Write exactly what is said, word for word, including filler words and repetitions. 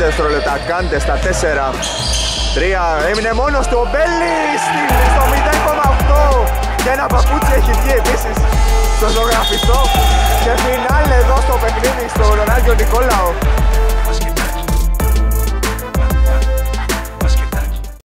δευτερόλεπτα. Κάντε στα τέσσερα τρία. Έμεινε μόνος του ο Μπέλης στο μηδέν κόμμα οκτώ. Και ένα παπούτσι έχει βγει επίσης στο ζωγραφιστό. Και φινάλε εδώ στο παιχνίδι στο Ρονάλντιο Νικόλαο.